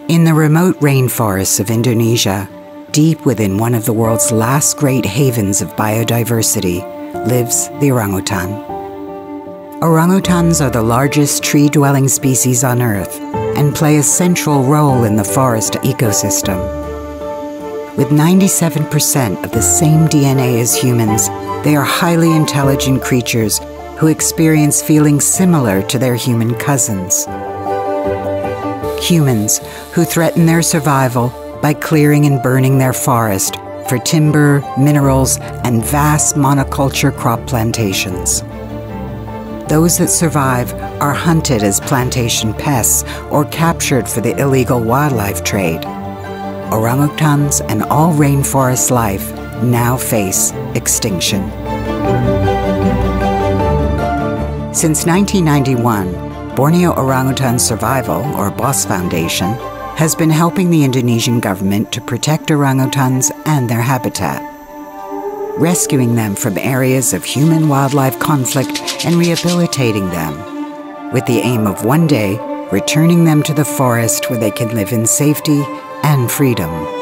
In the remote rainforests of Indonesia, deep within one of the world's last great havens of biodiversity, lives the orangutan. Orangutans are the largest tree-dwelling species on Earth and play a central role in the forest ecosystem. With 97% of the same DNA as humans, they are highly intelligent creatures who experience feelings similar to their human cousins. Humans who threaten their survival by clearing and burning their forest for timber, minerals, and vast monoculture crop plantations. Those that survive are hunted as plantation pests or captured for the illegal wildlife trade. Orangutans and all rainforest life now face extinction. Since 1991, Borneo Orangutan Survival, or BOS Foundation, has been helping the Indonesian government to protect orangutans and their habitat, rescuing them from areas of human-wildlife conflict and rehabilitating them, with the aim of one day returning them to the forest where they can live in safety and freedom.